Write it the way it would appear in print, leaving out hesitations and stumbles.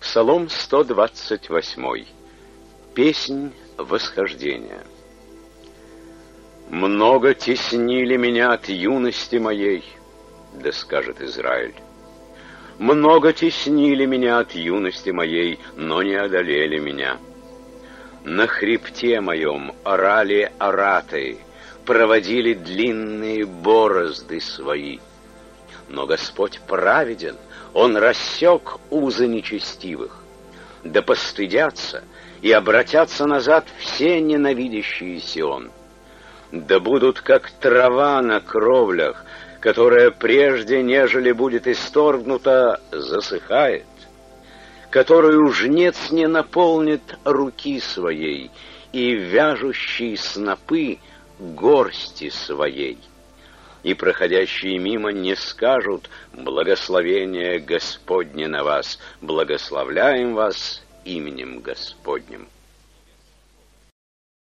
Псалом 128. Песнь восхождения. «Много теснили меня от юности моей, да скажет Израиль. Много теснили меня от юности моей, но не одолели меня. На хребте моем орали ораты, проводили длинные борозды свои. Но Господь праведен, Он рассек узы нечестивых. Да постыдятся и обратятся назад все ненавидящие Сион. Да будут как трава на кровлях, которая прежде, нежели будет исторгнута, засыхает, которую жнец не наполнит руки своей и вяжущий снопы горсти своей. И проходящие мимо не скажут: благословение Господне на вас, благословляем вас именем Господним».